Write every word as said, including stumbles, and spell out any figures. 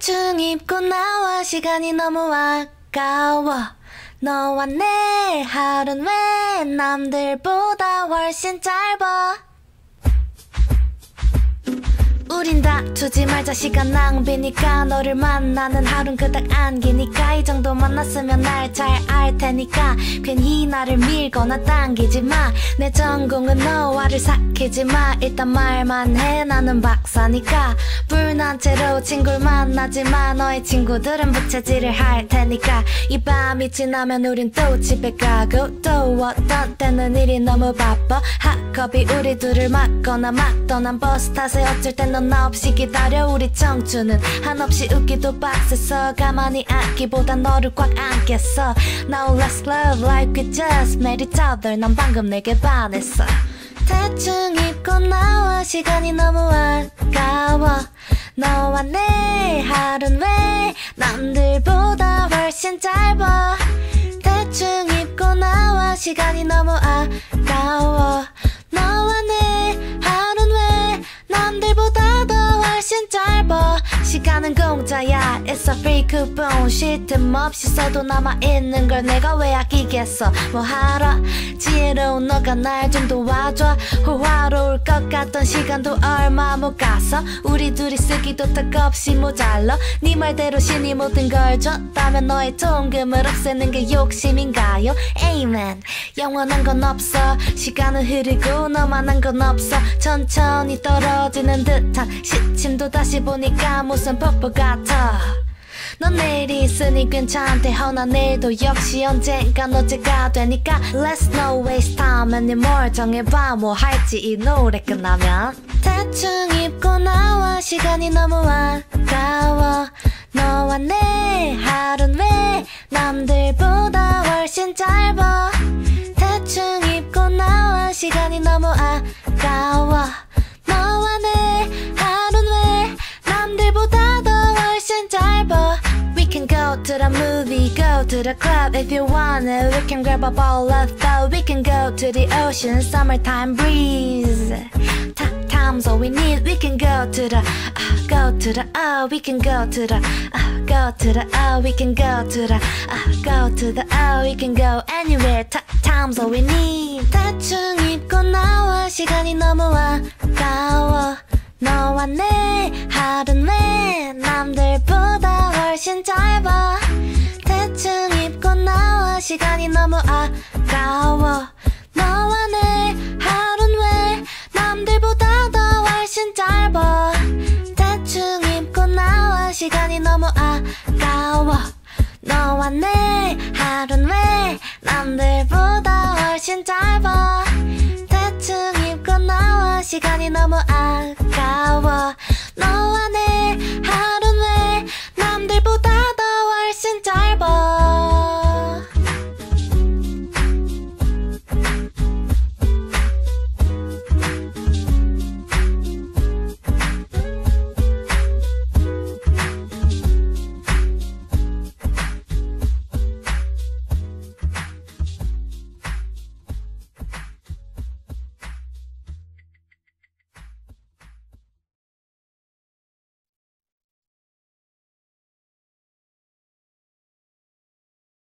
대충 입고 나와 시간이 너무 아까워. 너와 내 하루는 왜 남들보다 훨씬 짧아. 우린 다투지 말자. 시간 낭비니까. 너를 만나는 하루는 그닥 안기니까. 이 정도 만났으면 날 잘 알테니까. 괜히 나를 밀거나 당기지 마. 내 전공은 너와를 삭히지 마. 일단 말만 해. 나는 박사니까. 불난 채로 친구를 만나지 마. 너의 친구들은 부채질을 할 테니까. 이 밤이 지나면 우린 또 집에 가고, 또 어떤 때는 일이 너무 바빠. 학업이 우리 둘을 막거나 막 떠난 버스 탓에 어쩔 땐 넌 나 없이 기다려. 우리 청춘은 한없이 웃기도 빡세서 가만히 앉기보다 너를 꽉 안겠어. Now let's love like we just met each other. 난 방금 내게 반했어. 대충 입고 나와 시간이 너무 아까워. 너와 내 하루는 왜 남들보다 훨씬 짧아. 대충 입고 나와 시간이 너무 아까워. 너와 내 하루는 왜 남들보다 더 훨씬 짧아. 시간은 공짜야. It's a free coupon. 쉴 틈 없이 써도 남아있는 걸 내가 왜 아끼겠어. 뭐하러. 지혜로운 너가 날 좀 도와줘. 호화로울 것 같던 시간도 얼마 못 갔어. 우리 둘이 쓰기도 턱없이 모자라. 네 말대로 신이 모든 걸 줬다면 너의 통금을 없애는 게 욕심인가요? Amen. 영원한 건 없어. 시간은 흐르고 너만한 건 없어. 천천히 떨어지는 듯한 시침도 다시 보니까 무슨 뽀뽀 같아. 넌 내일이 있으니 괜찮대. 허나 내일도 역시 언젠간 어제가 되니까 Let's not waste time anymore. 정해봐 뭐 할지 이 노래 끝나면. 대충 입고 나와 시간이 너무 아까워. 너와 내 하루는 왜 남들보다 훨씬 짧아. 대충 입고 나와 시간이 너무 아까워. 너와 내 하루는 왜 남들보다 더 훨씬 짧아. We can go to the movie, go to the club if you wanna. We can grab a ball of thought. We can go to the ocean, summertime breeze. Time's all we need. We can go to the, uh, go to the, oh. We can go to the, uh, go to the, oh. We can go to the, uh, go to the, oh. We can go anywhere. Time's all we need. 대충 입고 나와 시간이 너무 아까워. 너와 내 하루는 왜 남들보다 훨씬 짧아. 대충 입고 나와 시간이 너무 아까워. 너와 내 하루는 왜 남들보다 더 훨씬 짧아. 대충 입고 나와 시간이 너무 아까워. 너와 내 하루는 왜 남들보다 훨씬 짧아. 대충 입고 나와 시간이 너무 아까워.